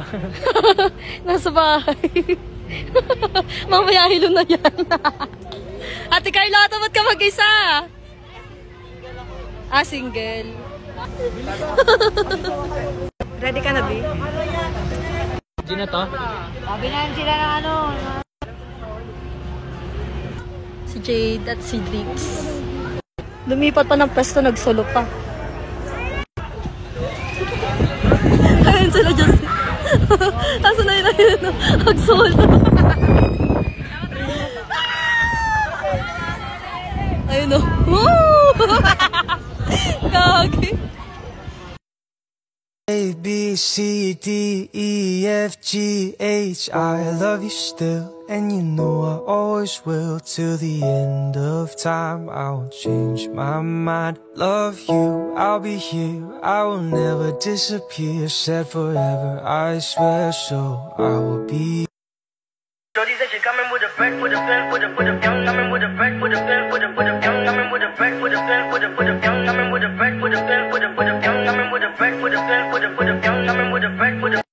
Nasa bahay. Mamaya hilo na yan. Ate Carlota, ba't ka mag-isa? Ah, single. Ready ka na, B? Di na to? Sabi na sila ng ano. Si Jade at si Drix. Lumipat pa ng pwesto, nagsolo pa. Ayun sila, Justin. Kaso na yun, nagsolo. Ayun o. Gagi. A, B, C, D, E, F, G, H, I love you still, and you know I always will. Till the end of time, I won't change my mind. Love you, I'll be here, I will never disappear. Said forever, I swear, so I will be. Shorty said she coming with a bread, with a pen, with a young, coming with a bread, with a pen, with a young, coming with a bread, with a pen, with a young, coming with a bread, with a pen, with a young, coming with a bread, with a pen, with a young, coming with a bread, with a